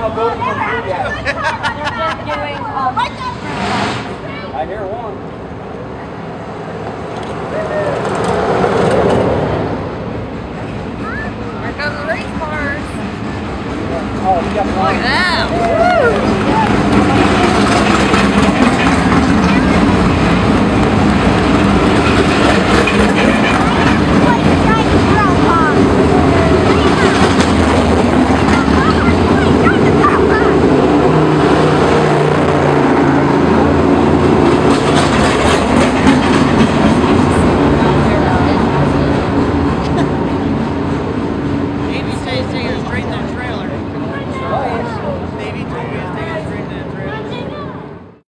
no boat come through yet. I hear one. Here come the race cars. Oh, we got one. Look at that. Woo!